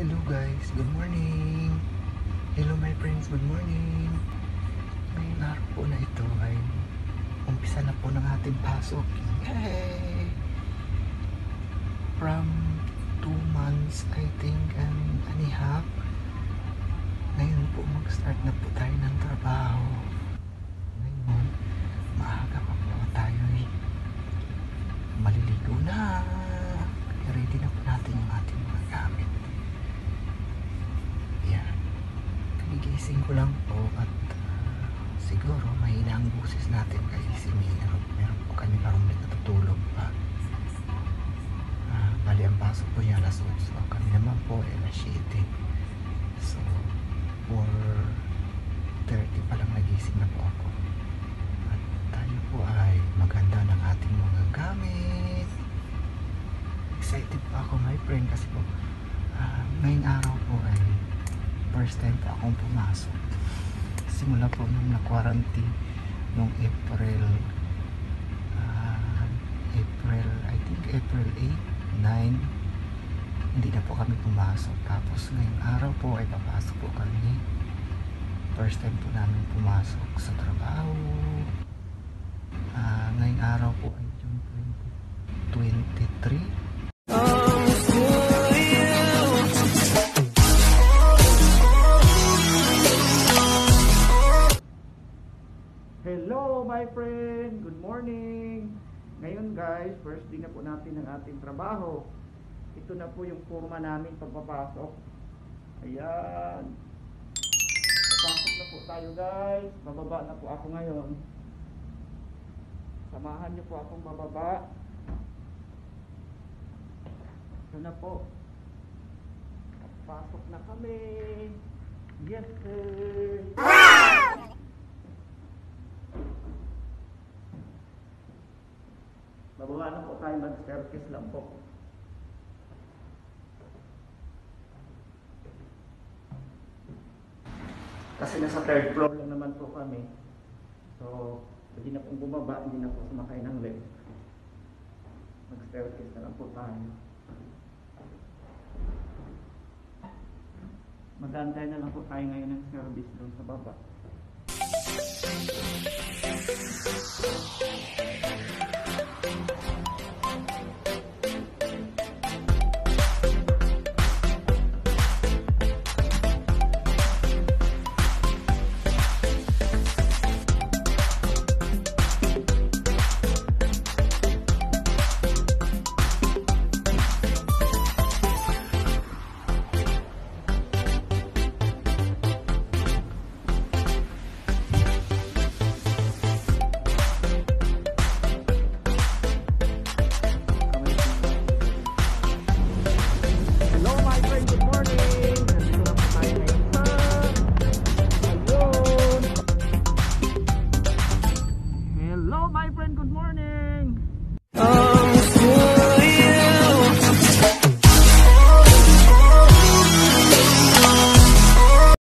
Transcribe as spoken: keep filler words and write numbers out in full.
Hello guys, good morning. Hello my friends, good morning. Ngayong araw po na ito ay umpisa na po ng ating pasok. Yay! From two months I think and, and a half. Ngayon po mag-start na po tayo ng trabaho. Ngayon, maaga pa po tayo eh. Maliligo na. Kaya ready na po natin yung ating mga gamit. Yan. Kagigising ko lang po at uh, siguro mahina ang boses natin kasi meron, meron po kami parang natutulog pa. Uh, bali ang pasok po niya alas eight. So kami naman po ay alas seven. So four thirty pa lang nagising na po ako. At tayo po ay maganda ng ating mga gamit. Excited po ako my friend kasi po uh, ngayong araw po ay first time po akong pumasok. Simula po nung na-quarantine nung April uh, April, I think April eight, nine hindi na po kami pumasok. Tapos ngayong araw po ay papasok po kami. First time po namin pumasok sa trabaho. Uh, ngayong araw po ay June twenty-three. Hello my friend, good morning. Ngayon guys, first day na po natin ng ating trabaho. Ito na po yung forma namin pagpapasok. Ayan. Papasok na po tayo guys. Bababa na po ako ngayon. Samahan niyo po akong bababa. Ito na po. Pasok na kami. Yes sir. Bababa na po tayo, mag-staircase lang po. Kasi nasa third floor lang naman po kami. So, hindi na pong bumaba, hindi na po sumakay ng lift. Mag-staircase na lang po tayo. Mag-aantay na lang po tayo ngayon ng service doon sa baba.